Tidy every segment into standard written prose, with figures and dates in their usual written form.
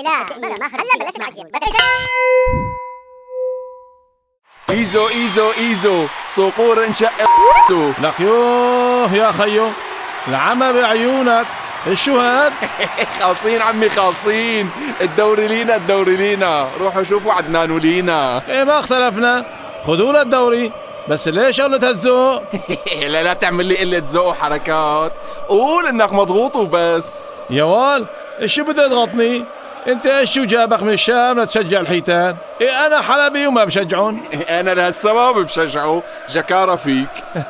لا هلا بلشت معجب. ايزو ايزو ايزو صقور انشقتوا. لك يوه يا خيو العمى بعيونك. شو هاد؟ خالصين عمي خالصين. الدوري لينا الدوري لينا. روحوا شوفوا عدنان ولينا. ايه ما اختلفنا، خذوا الدوري، بس ليش قلة هالذوق؟ لا تعمل لي قلة ذوق وحركات. قول انك مضغوط وبس. يا وال شو بدي تضغطني؟ انت ايش شو جابك من الشام لتشجع الحيتان؟ ايه انا حلبي وما بشجعهم. انا لهالسبب بشجعه. جكارة فيك.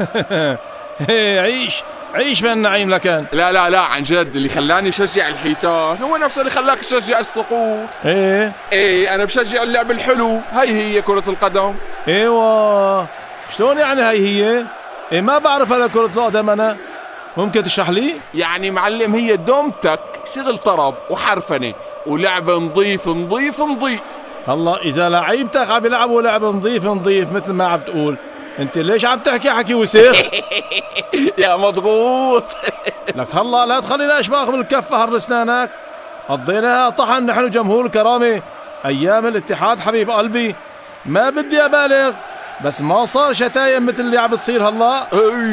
ايه عيش بالنعيم لكان. لا عن جد اللي خلاني شجع الحيتان هو نفسه اللي خلاك تشجع الصقور. ايه انا بشجع اللعب الحلو. هي كرة القدم. ايوه شلون يعني هي؟ ايه ما بعرف انا كرة القدم انا. ممكن تشرح لي؟ يعني معلم هي دومتك شغل طرب وحرفنة ولعب نظيف. هلا اذا لعيبتك عم يلعبوا لعب نظيف مثل ما عم تقول، انت ليش عم تحكي حكي وسخ؟ يا مضغوط. لك هلا لا تخلينا اشباك بالكفة هر اسنانك. قضيناها طحن نحن جمهور الكرامة ايام الاتحاد حبيب قلبي. ما بدي ابالغ بس ما صار شتايم مثل اللي عم بتصير هلا.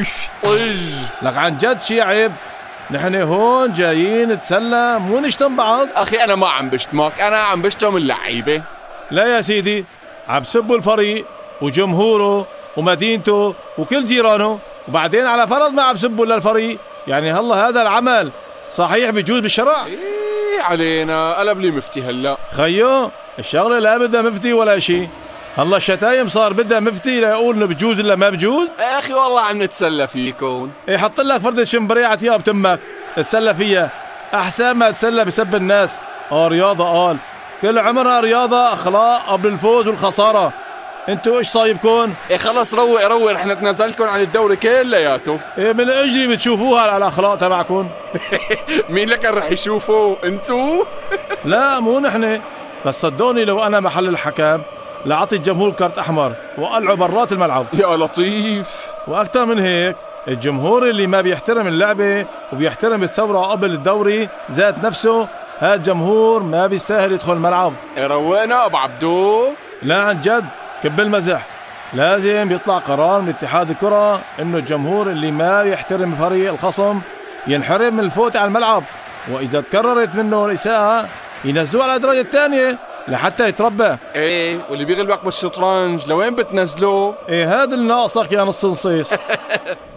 لك عن جد شي عيب. نحن هون جايين نتسلى مو نشتم بعض. اخي انا ما عم بشتمك، انا عم بشتم اللعيبة. لا يا سيدي عم بسبوا الفريق وجمهوره ومدينته وكل جيرانه، وبعدين على فرض ما عم بسبوا للفريق، يعني هلا هذا العمل صحيح بيجوز بالشرع؟ ايه علينا قلب لي مفتي هلا. خيو الشغله لا بدها مفتي ولا شيء. هلا الشتايم صار بدها مفتي ليقول انه بجوز ولا ما بجوز؟ يا اخي والله عم نتسلى فيكم. ايه حط لك فردة شمبريعة ثياب تمك تتسلى فيها احسن ما تتسلى بسب الناس. رياضة قال كل عمرها رياضة، اخلاق قبل الفوز والخسارة. انتوا ايش صايبكم؟ ايه خلص روق رح نتنازلكم عن الدوري كلياته. ايه من اجري بتشوفوها على الاخلاق تبعكم. مين لك رح يشوفوا انتو؟ لا مو نحن، بس صدقوني لو انا محل الحكم لأعطي الجمهور كارت احمر وقلعه برات الملعب. يا لطيف. واكثر من هيك الجمهور اللي ما بيحترم اللعبة وبيحترم الثورة قبل الدوري ذات نفسه، هذا الجمهور ما بيستاهل يدخل الملعب. روقنا ابو عبدو. لا عن جد كب المزح، لازم يطلع قرار من اتحاد الكرة انه الجمهور اللي ما يحترم فريق الخصم ينحرم من الفوت على الملعب، واذا تكررت منه الاساءة ينزلوه على الدرجة الثانية لحتى يتربى. ايه واللي بيغلبك بالشطرنج لوين بتنزلوه؟ ايه هذا اللي ناقصك يا نص نصيص.